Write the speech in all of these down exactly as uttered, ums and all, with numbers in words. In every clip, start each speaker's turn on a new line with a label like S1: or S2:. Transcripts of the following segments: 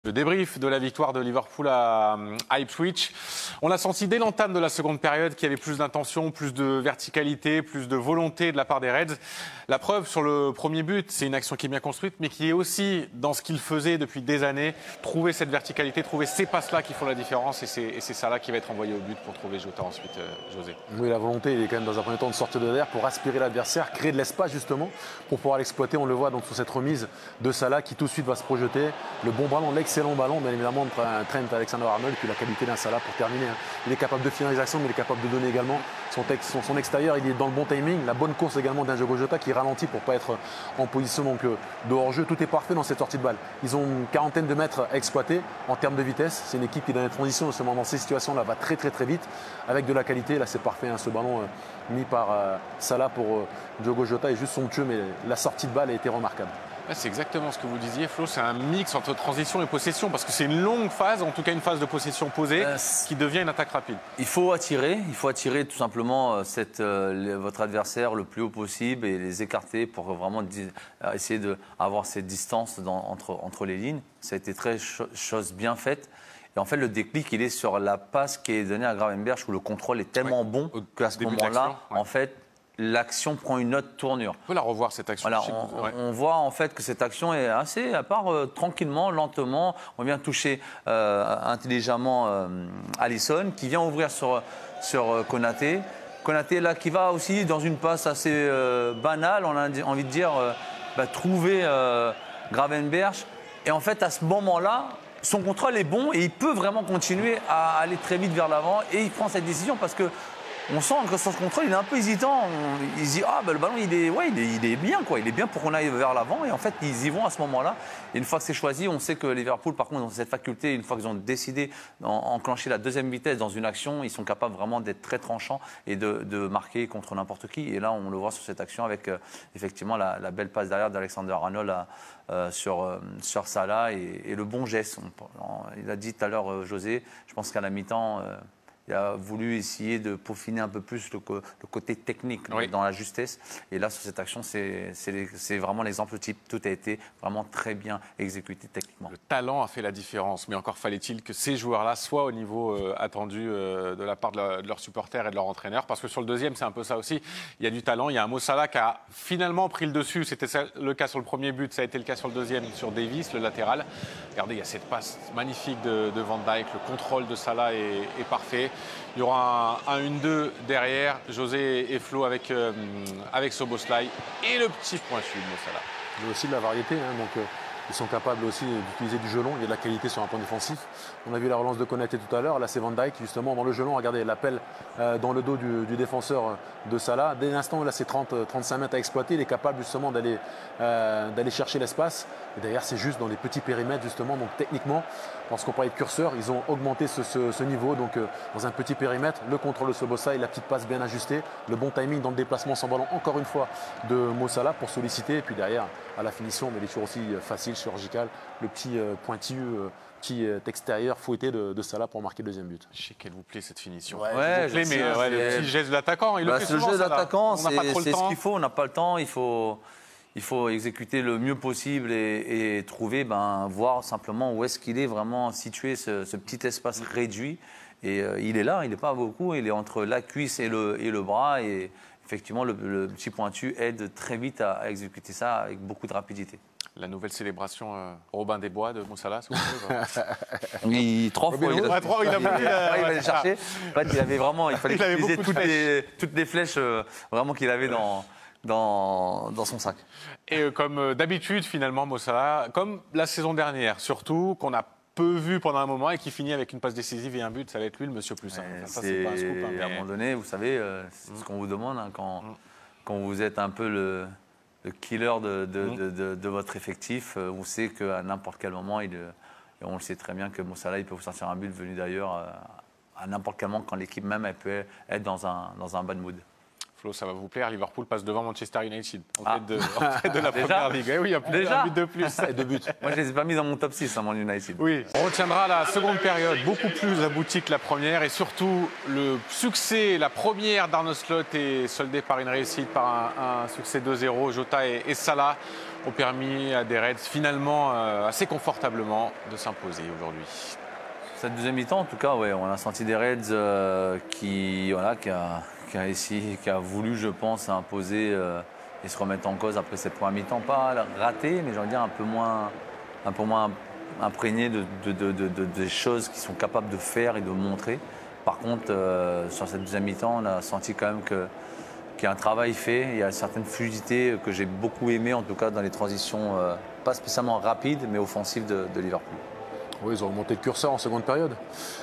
S1: Le débrief de la victoire de Liverpool à, à Ipswich. On a senti dès l'entame de la seconde période qu'il y avait plus d'intention, plus de verticalité, plus de volonté de la part des Reds. La preuve sur le premier but, c'est une action qui est bien construite, mais qui est aussi, dans ce qu'il faisait depuis des années, trouver cette verticalité, trouver ces passes-là qui font la différence. Et c'est ça là qui va être envoyé au but pour trouver Jota ensuite, euh, José.
S2: Oui, la volonté, il est quand même dans un premier temps de sortir de l'air pour aspirer l'adversaire, créer de l'espace justement pour pouvoir l'exploiter. On le voit donc sur cette remise de Salah qui tout de suite va se projeter. Le bon ballon, l'excellent ballon, bien évidemment, de Trent Alexander-Arnold, qui a la qualité d'un Salah pour terminer. Il est capable de finir les actions, mais il est capable de donner également son, texte, son, son extérieur. Il est dans le bon timing. La bonne course également d'un Diogo Jota qui ralentit pour ne pas être en position donc, de hors-jeu. Tout est parfait dans cette sortie de balle. Ils ont une quarantaine de mètres à exploiter en termes de vitesse. C'est une équipe qui, dans les transitions, notamment dans ces situations-là, va très très très vite avec de la qualité. Là, c'est parfait, hein, ce ballon euh, mis par euh, Salah pour euh, Diogo Jota est juste somptueux, mais la sortie de balle a été remarquable.
S1: C'est exactement ce que vous disiez, Flo. C'est un mix entre transition et possession, parce que c'est une longue phase, en tout cas une phase de possession posée, euh, qui devient une attaque rapide.
S3: Il faut attirer, il faut attirer tout simplement cette, euh, votre adversaire le plus haut possible et les écarter pour vraiment essayer d'avoir cette distance dans, entre, entre les lignes. Ça a été très cho chose bien faite. Et en fait, le déclic, il est sur la passe qui est donnée à Gravenberch, où le contrôle est tellement ouais. bon qu'à ce moment-là, ouais. en fait, l'action prend une autre tournure.
S1: On peut la revoir, cette action.
S3: Voilà, on, ouais. on voit en fait que cette action est assez, à part euh, tranquillement, lentement. On vient toucher euh, intelligemment euh, Alisson, qui vient ouvrir sur, sur euh, Konaté. Konaté, là, qui va aussi dans une passe assez euh, banale, on a envie de dire, euh, bah, trouver euh, Gravenberch. Et en fait, à ce moment-là, son contrôle est bon et il peut vraiment continuer à aller très vite vers l'avant. Et il prend cette décision parce que on sent que sur ce contrôle, il est un peu hésitant. Il se dit, ah ben le ballon, il est, ouais, il est, il est bien, quoi. Il est bien pour qu'on aille vers l'avant. Et en fait, ils y vont à ce moment-là. Et une fois que c'est choisi, on sait que Liverpool, par contre, ont cette faculté, une fois qu'ils ont décidé d'enclencher la deuxième vitesse dans une action, ils sont capables vraiment d'être très tranchants et de, de marquer contre n'importe qui. Et là, on le voit sur cette action avec euh, effectivement la, la belle passe derrière d'Alexander-Arnold euh, sur, euh, sur Salah et, et le bon geste. On, on, il a dit tout à l'heure, euh, José, je pense qu'à la mi-temps, euh, il a voulu essayer de peaufiner un peu plus le, co le côté technique oui. dans la justesse. Et là, sur cette action, c'est vraiment l'exemple type. Tout a été vraiment très bien exécuté techniquement.
S1: Le talent a fait la différence, mais encore fallait-il que ces joueurs-là soient au niveau euh, attendu euh, de la part de, la, de leurs supporters et de leurs entraîneurs. Parce que sur le deuxième, c'est un peu ça aussi. Il y a du talent. Il y a un Mo Salah qui a finalement pris le dessus. C'était le cas sur le premier but. Ça a été le cas sur le deuxième, sur Davis, le latéral. Regardez, il y a cette passe magnifique de, de Van Dijk. Le contrôle de Salah est, est parfait. Il y aura un un deux derrière, José et Flo avec, euh, avec Szoboszlai et le petit pointu de Mo Salah.
S2: Il y a aussi de la variété, hein, donc euh, ils sont capables aussi d'utiliser du gelon. Il y a de la qualité sur un point défensif. On a vu la relance de Konaté tout à l'heure. Là, c'est Van Dijk justement dans le gelon. Regardez l'appel euh, dans le dos du, du défenseur de Salah. Dès l'instant, là, c'est trente à trente-cinq mètres à exploiter. Il est capable justement d'aller euh, d'aller chercher l'espace. Et d'ailleurs, c'est juste dans les petits périmètres justement. Donc techniquement, lorsqu'on parlait de curseur, ils ont augmenté ce, ce, ce niveau. Donc euh, dans un petit périmètre, le contrôle de Szoboszlai, la petite passe bien ajustée, le bon timing dans le déplacement sans ballon, encore une fois, de Mo Salah pour solliciter. Et puis derrière, à la finition, mais il est toujours aussi facile, chirurgical, le petit euh, pointu. Euh, petit extérieur fouetté de, de Salah pour marquer le deuxième but.
S1: Je sais qu'elle vous plaît cette finition.
S3: Ouais, ouais,
S1: vous plaît, mais ouais, le petit geste de l'attaquant, il bah, le fait
S3: le
S1: souvent,
S3: geste de l'attaquant, c'est ce qu'il faut. On n'a pas le temps. Il faut, il faut exécuter le mieux possible et, et trouver, ben, voir simplement où est-ce qu'il est vraiment situé, ce, ce petit espace réduit. Et euh, il est là, il n'est pas beaucoup. Il est entre la cuisse et le, et le bras. Et effectivement, le, le petit pointu aide très vite à, à exécuter ça avec beaucoup de rapidité.
S1: La nouvelle célébration euh, Robin des Bois de Mo Salah, c'est
S3: il, trois fois, il,
S1: a, trois, il a voulu, euh,
S3: il allait chercher. En fait, il avait vraiment, il fallait il utiliser toutes les, toutes les flèches euh, vraiment qu'il avait dans, dans, dans son sac.
S1: Et euh, comme euh, d'habitude, finalement, Mo Salah, comme la saison dernière, surtout, qu'on a peu vu pendant un moment et qui finit avec une passe décisive et un but, ça va être lui le monsieur plus simple.
S3: Enfin, ça, c'est pas un scoop. Hein, mais... À un moment donné, vous savez, euh, c'est mm. ce qu'on vous demande hein, quand, mm. quand vous êtes un peu le... le killer de, de, mmh. de, de, de votre effectif. On sait qu'à n'importe quel moment, il, et on le sait très bien que Mo Salah, il peut vous sortir un but venu d'ailleurs à n'importe quel moment quand l'équipe même elle peut être dans un, dans un bad mood.
S1: Flo, ça va vous plaire, Liverpool passe devant Manchester United en
S3: Ah.
S1: tête de, en tête de la
S3: Déjà
S1: première ligue. Eh oui, il y a plus
S3: Déjà
S1: d'un but de plus.
S2: Et deux buts.
S3: Moi, je les ai pas mis dans mon top six, hein, mon United.
S1: Oui, on retiendra la seconde période, beaucoup plus aboutie que la première, et surtout le succès, la première d'Arne Slot est soldée par une réussite, par un, un succès deux zéro. Jota et, et Salah ont permis à des Reds finalement euh, assez confortablement de s'imposer aujourd'hui.
S3: Cette deuxième mi-temps, en tout cas, ouais, on a senti des Reds euh, qui, voilà, qui, a, qui a essayé, qui a voulu, je pense, imposer euh, et se remettre en cause après cette première mi-temps. Pas raté, mais j'ai envie de dire un peu moins, un peu moins imprégné de, de, de, de, de, des choses qu'ils sont capables de faire et de montrer. Par contre, euh, sur cette deuxième mi-temps, on a senti quand même que, qu'il y a un travail fait. Il y a certaines fluidités que j'ai beaucoup aimées, en tout cas dans les transitions, euh, pas spécialement rapides, mais offensives de, de Liverpool.
S2: Oui, ils ont remonté le curseur en seconde période.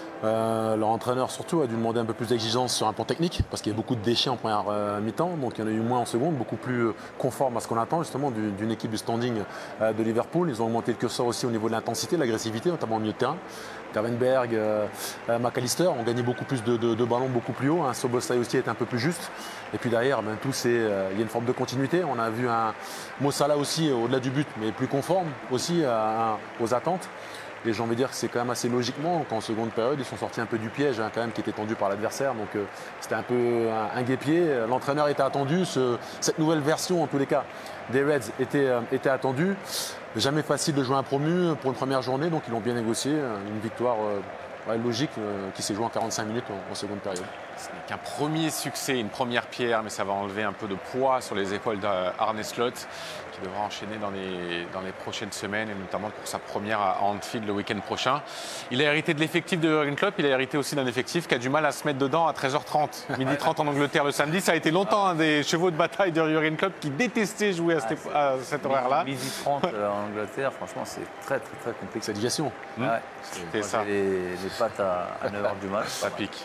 S2: Euh, leur entraîneur surtout a dû demander un peu plus d'exigence sur un plan technique parce qu'il y a beaucoup de déchets en première euh, mi-temps, donc il y en a eu moins en seconde, beaucoup plus euh, conforme à ce qu'on attend justement du- d'une équipe du standing euh, de Liverpool. Ils ont augmenté le curseur aussi au niveau de l'intensité, de l'agressivité, notamment au milieu de terrain. Gravenberg, euh, euh, McAllister ont gagné beaucoup plus de, de- de ballons, beaucoup plus haut. Hein. Szoboszlai aussi est un peu plus juste. Et puis derrière, ben, tout c'est, euh, il y a une forme de continuité. On a vu un Mo Salah aussi euh, au-delà du but, mais plus conforme aussi à- à- aux attentes. Et j'ai envie de dire que c'est quand même assez logiquement qu'en seconde période, ils sont sortis un peu du piège hein, quand même qui était tendu par l'adversaire. Donc euh, c'était un peu un, un guêpier. L'entraîneur était attendu. Ce- cette nouvelle version, en tous les cas, des Reds était, euh, était attendue. Jamais facile de jouer un promu pour une première journée. Donc ils l'ont bien négocié. Une victoire euh, ouais, logique euh, qui s'est jouée en quarante-cinq minutes en, en seconde période.
S1: Ce n'est qu'un premier succès, une première pierre, mais ça va enlever un peu de poids sur les épaules d'Arne Slot, qui devra enchaîner dans les, dans les prochaines semaines, et notamment pour sa première à Anfield le week-end prochain. Il a hérité de l'effectif de Jürgen Klopp, il a hérité aussi d'un effectif qui a du mal à se mettre dedans à treize heures trente, midi trente en Angleterre le samedi. Ça a été longtemps un des chevaux de bataille de Jürgen Klopp qui détestait jouer à, cette, à cet horaire-là.
S3: midi trente euh, en Angleterre, franchement, c'est très, très, très compliqué.
S2: C'est digestion.
S3: Ouais,
S1: C'est
S3: moi,
S1: ça.
S3: j'ai Les, les pattes à, à neuf heures du match.
S1: Ça pique.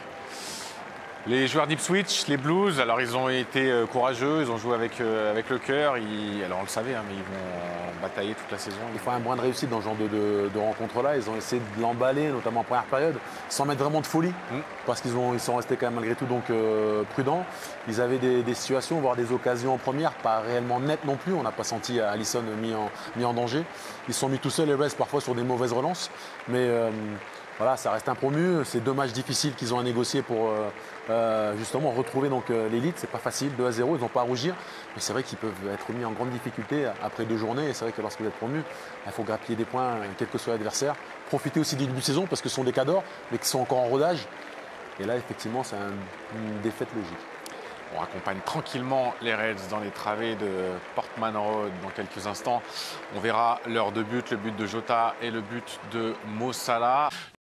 S1: Les joueurs d'Ipswich, les Blues, alors ils ont été euh, courageux, ils ont joué avec, euh, avec le cœur. Ils- alors on le savait, hein, mais ils vont batailler toute la saison.
S2: Il faut un brin de réussite dans ce genre de, de- de rencontre-là. Ils ont essayé de l'emballer, notamment en première période, sans mettre vraiment de folie,
S1: Mm.
S2: parce qu'ils ont- ils sont restés quand même malgré tout donc, euh, prudents. Ils avaient des, des situations, voire des occasions en première, pas réellement nettes non plus. On n'a pas senti Alisson mis en, mis en danger. Ils se sont mis tout seuls, les Reds, parfois sur des mauvaises relances. Mais euh, voilà, ça reste un promu. C'est deux matchs difficiles qu'ils ont à négocier pour euh, euh, justement retrouver donc, euh, l'élite. C'est pas facile, deux à zéro, ils n'ont pas à rougir. Mais c'est vrai qu'ils peuvent être mis en grande difficulté après deux journées. Et c'est vrai que lorsque vous êtes promu, il faut grappiller des points, quel que soit l'adversaire. Profiter aussi du début de saison parce que ce sont des cadors, mais qui sont encore en rodage. Et là, effectivement, c'est un- une défaite logique.
S1: On accompagne tranquillement les Reds dans les travées de Portman Road dans quelques instants. On verra leurs deux buts, le but de Jota et le but de Mo Salah.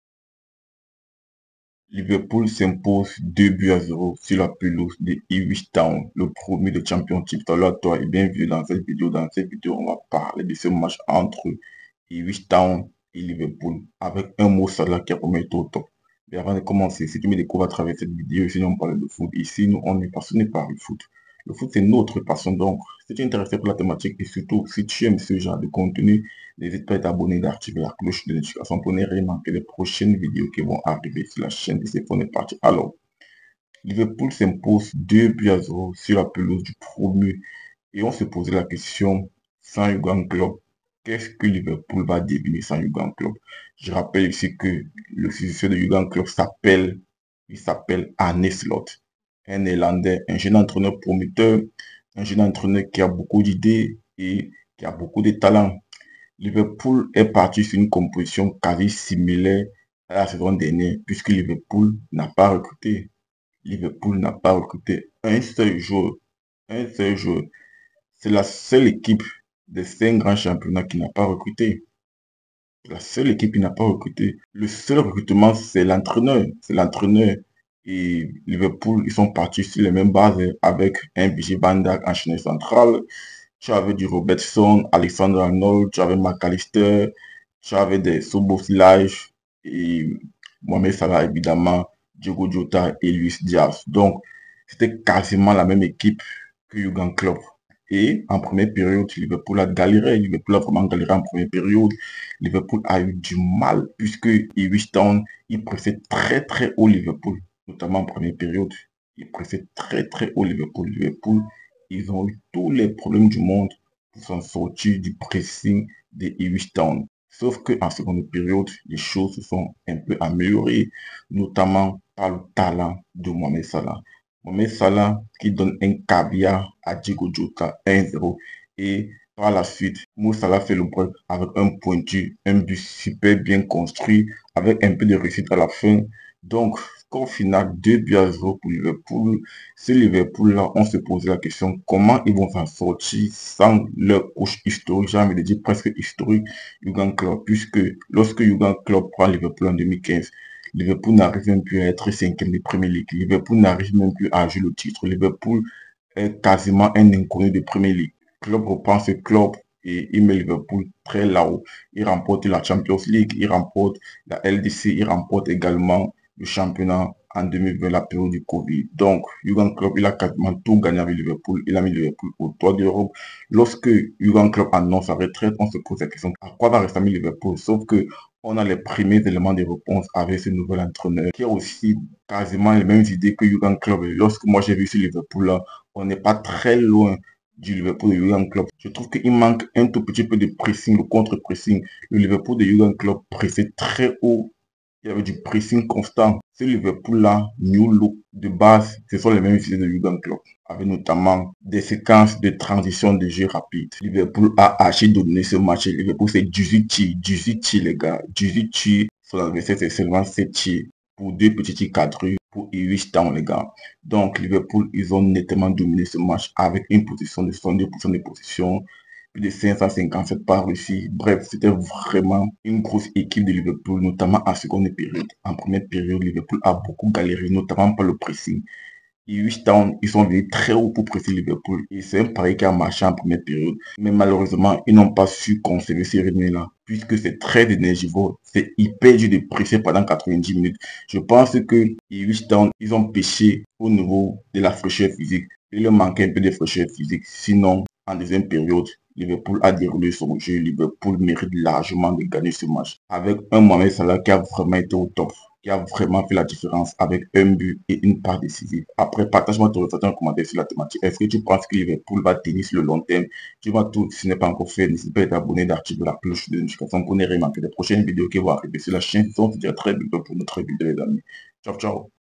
S4: Liverpool s'impose deux buts à zéro sur la pelouse de Ipswich Town, le premier de Championship. Tout à l'heure, toi et bien vu dans cette vidéo. Dans cette vidéo, on va parler de ce match entre Ipswich Town et Liverpool avec un Mo Salah qui a promis au top. Mais avant de commencer, si tu me découvres à travers cette vidéo, ici on parle de foot. Ici, nous, on est passionné par le foot. Le foot, c'est notre passion. Donc, si tu es intéressé par la thématique et surtout, si tu aimes ce genre de contenu, n'hésite pas à t'abonner et d'activer la cloche de notification pour ne rien manquer les prochaines vidéos qui vont arriver sur la chaîne. Et c'est pour est parti. Alors, Liverpool s'impose deux buts à zéro sur la pelouse du promu. Et on se posait la question, sans Jürgen Klopp, qu'est-ce que Liverpool va devenir sans Jürgen Klopp? Je rappelle ici que le successeur de Jürgen Klopp s'appelle, il s'appelle Arne Slot, un Néerlandais, un jeune entraîneur prometteur, un jeune entraîneur qui a beaucoup d'idées et qui a beaucoup de talent. Liverpool est parti sur une composition quasi similaire à la saison dernière, puisque Liverpool n'a pas recruté. Liverpool n'a pas recruté un seul joueur. Un seul joueur. C'est la seule équipe des cinq grands championnats qui n'a pas recruté. La seule équipe qui n'a pas recruté. Le seul recrutement, c'est l'entraîneur. C'est l'entraîneur. Et Liverpool, ils sont partis sur les mêmes bases avec un Virgil van Dijk en chaîne centrale. Tu avais du Robertson, Alexander Arnold, tu avais McAllister, tu avais des Szoboszlai et Mohamed Salah évidemment, Diogo Jota et Luis Diaz. Donc, c'était quasiment la même équipe que Jürgen Klopp. Et en première période, Liverpool a galéré. Liverpool a vraiment galéré en première période. Liverpool a eu du mal puisque Ipswich Town, il pressait très très haut Liverpool, notamment en première période. Ils pressaient très très haut Liverpool. Liverpool, ils ont eu tous les problèmes du monde pour s'en sortir du pressing des Ipswich Town. Sauf qu'en seconde période, les choses se sont un peu améliorées, notamment par le talent de Mohamed Salah. Mohamed Salah qui donne un caviar à Diego Jota un zéro et par la suite, Mo Salah fait le break avec un pointu, un but super bien construit avec un peu de réussite à la fin. Donc, score final deux buts à zéro pour Liverpool. Ce Liverpool-là, on se pose la question comment ils vont s'en sortir sans leur coach historique, j'ai envie de dire presque historique, Jürgen Klopp, puisque lorsque Jürgen Klopp prend Liverpool en deux mille quinze, Liverpool n'arrive même plus à être cinquième de Premier League. Liverpool n'arrive même plus à jouer le titre. Liverpool est quasiment un inconnu de Premier League. Klopp reprend ce club et il met Liverpool très là-haut. Il remporte la Champions League, il remporte la L D C, il remporte également le championnat en deux mille vingt, la période du Covid. Donc, Jürgen Klopp, il a quasiment tout gagné avec Liverpool. Il a mis Liverpool au toit d'Europe. Lorsque Jürgen Klopp annonce sa retraite, on se pose la question, à quoi va ressembler Liverpool? Sauf que on a les premiers éléments de réponse avec ce nouvel entraîneur qui a aussi quasiment les mêmes idées que Jürgen Klopp. Et lorsque moi j'ai vu ce Liverpool-là, on n'est pas très loin du Liverpool de Jürgen Klopp. Je trouve qu'il manque un tout petit peu de pressing, de contre-pressing. Le Liverpool de Jürgen Klopp pressait très haut. Il y avait du pressing constant. Ce Liverpool-là, new look de base, ce sont les mêmes idées de Jürgen Klopp, avec notamment des séquences de transition de jeu rapide. Liverpool a archi dominé ce match. Liverpool, c'est dix-huit tirs, dix-huit tirs les gars, dix-huit tirs. Son adversaire, c'est seulement sept tirs pour deux petits tirs cadrés pour Ipswich Town les gars. Donc Liverpool, ils ont nettement dominé ce match avec une position de soixante-deux pour cent de position, plus de cinq cent cinquante-sept par ici. Bref, c'était vraiment une grosse équipe de Liverpool, notamment en seconde période. En première période, Liverpool a beaucoup galéré, notamment par le pressing. Ipswich Town, ils sont venus très haut pour presser Liverpool. Et c'est un pari qui a marché en première période. Mais malheureusement, ils n'ont pas su conserver ce rythme-là. Puisque c'est très énergivore. C'est hyper dur de presser pendant quatre-vingt-dix minutes. Je pense que Ipswich Town, ils ont pêché au niveau de la fraîcheur physique. Il leur manquait un peu de fraîcheur physique. Sinon, en deuxième période, Liverpool a déroulé son jeu. Liverpool mérite largement de gagner ce match. Avec un Mohamed Salah qui a vraiment été au top, qui a vraiment fait la différence avec un but et une part décisive. Après, partage-moi ton ressenti en commentaire sur la thématique. Est-ce que tu penses que Liverpool va tenir sur le long terme? Tu vas tout, si ce n'est pas encore fait, n'hésite pas à t'abonner, d'activer la cloche de notification pour ne rien manquer des prochaines vidéos qui vont arriver sur la chaîne. On se dit à très bientôt pour notre vidéo les amis. Ciao, ciao.